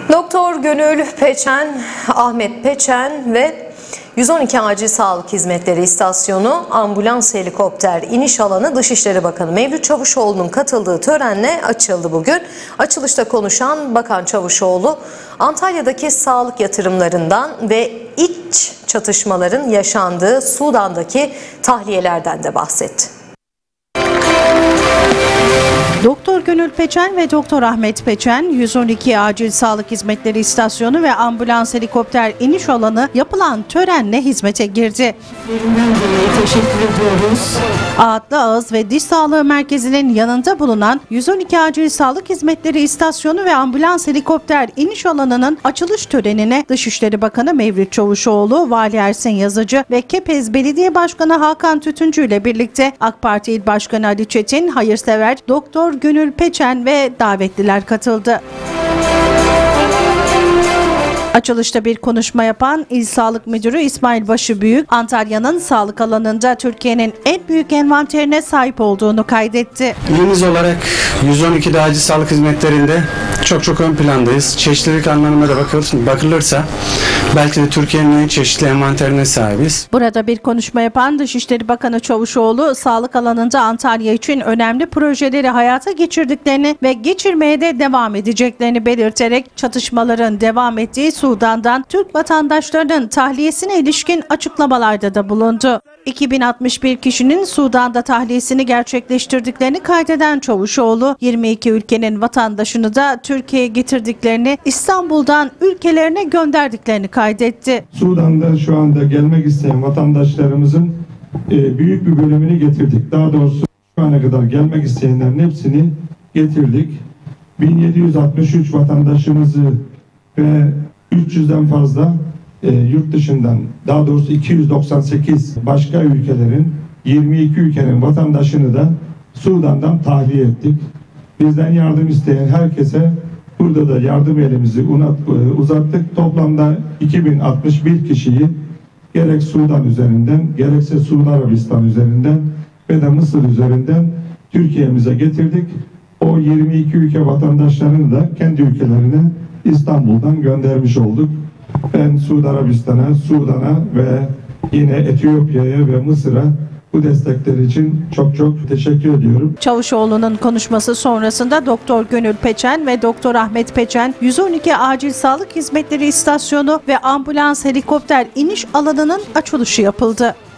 Doktor Gönül Peçen, Ahmet Peçen ve 112 Acil Sağlık Hizmetleri İstasyonu, ambulans, helikopter iniş alanı Dışişleri Bakanı Mevlüt Çavuşoğlu'nun katıldığı törenle açıldı bugün. Açılışta konuşan Bakan Çavuşoğlu, Antalya'daki sağlık yatırımlarından ve iç çatışmaların yaşandığı Sudan'daki tahliyelerden de bahsetti. Doktor Gönül Peçen ve Doktor Ahmet Peçen, 112 Acil Sağlık Hizmetleri İstasyonu ve ambulans, helikopter iniş alanı yapılan törenle hizmete girdi. Teşekkür ediyoruz. Ağıtlı Ağız ve Diş Sağlığı Merkezi'nin yanında bulunan 112 Acil Sağlık Hizmetleri İstasyonu ve ambulans, helikopter iniş alanının açılış törenine Dışişleri Bakanı Mevlüt Çavuşoğlu, Vali Ersin Yazıcı ve Kepez Belediye Başkanı Hakan Tütüncü ile birlikte AK Parti İl Başkanı Ali Çetin, hayırsever Doktor Gönül Peçen ve davetliler katıldı. Açılışta bir konuşma yapan İl Sağlık Müdürü İsmail Başıbüyük, Antalya'nın sağlık alanında Türkiye'nin en büyük envanterine sahip olduğunu kaydetti. İlimiz olarak 112'de acil sağlık hizmetlerinde çok ön plandayız. Çeşitlilik anlamına da bakılırsa belki de Türkiye'nin en çeşitli envanterine sahibiz. Burada bir konuşma yapan Dışişleri Bakanı Çavuşoğlu, sağlık alanında Antalya için önemli projeleri hayata geçirdiklerini ve geçirmeye de devam edeceklerini belirterek çatışmaların devam ettiği Sudan'dan Türk vatandaşlarının tahliyesine ilişkin açıklamalarda da bulundu. 2061 kişinin Sudan'da tahliyesini gerçekleştirdiklerini kaydeden Çavuşoğlu, 22 ülkenin vatandaşını da Türkiye'ye getirdiklerini, İstanbul'dan ülkelerine gönderdiklerini kaydetti. Sudan'da şu anda gelmek isteyen vatandaşlarımızın büyük bir bölümünü getirdik. Daha doğrusu şu ana kadar gelmek isteyenlerin hepsini getirdik. 1763 vatandaşımızı ve 300'den fazla yurt dışından, daha doğrusu 298 başka ülkelerin, 22 ülkenin vatandaşını da Sudan'dan tahliye ettik. Bizden yardım isteyen herkese burada da yardım elimizi uzattık. Toplamda 2061 kişiyi gerek Sudan üzerinden, gerekse Suudi Arabistan üzerinden ve de Mısır üzerinden Türkiye'mize getirdik. O 22 ülke vatandaşlarını da kendi ülkelerine İstanbul'dan göndermiş olduk. Ben Suudi Arabistan'a, Sudan'a ve yine Etiyopya'ya ve Mısır'a bu destekler için çok teşekkür ediyorum. Çavuşoğlu'nun konuşması sonrasında Doktor Gönül Peçen ve Doktor Ahmet Peçen, 112 Acil Sağlık Hizmetleri İstasyonu ve ambulans, helikopter iniş alanının açılışı yapıldı.